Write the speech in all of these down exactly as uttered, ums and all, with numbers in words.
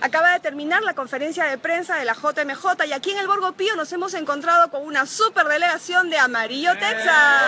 Acaba de terminar la conferencia de prensa de la J M J y aquí en el Borgo Pío nos hemos encontrado con una super delegación de Amarillo, Texas.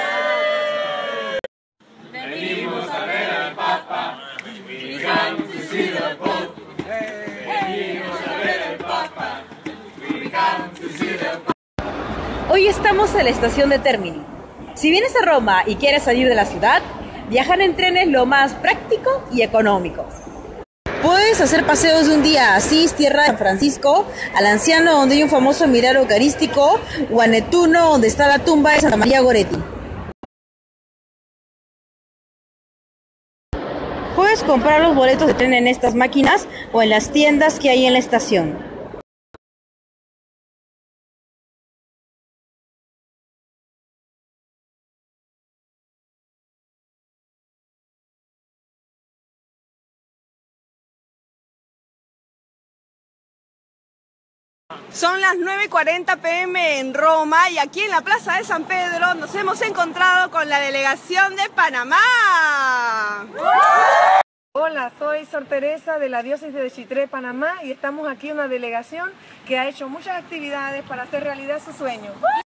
Venimos a ver al Papa. We come to see the Pope. Venimos a ver al Papa. We come to see the Pope. Hoy estamos en la estación de Termini. Si vienes a Roma y quieres salir de la ciudad, viajar en tren es lo más práctico y económico. Puedes hacer paseos de un día a Asís, tierra de San Francisco, al Anciano, donde hay un famoso mirar eucarístico, o a Nettuno, donde está la tumba de Santa María Goretti. Puedes comprar los boletos de tren en estas máquinas o en las tiendas que hay en la estación. Son las nueve y cuarenta pe eme en Roma y aquí en la Plaza de San Pedro nos hemos encontrado con la delegación de Panamá. Hola, soy Sor Teresa de la Diócesis de Chitré, Panamá, y estamos aquí en una delegación que ha hecho muchas actividades para hacer realidad su sueño.